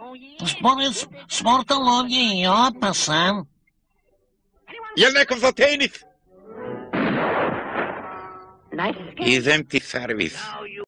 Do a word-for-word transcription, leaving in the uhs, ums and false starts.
Sporec sportologije je opasan. Jel neko za tenis? Idem ti servis.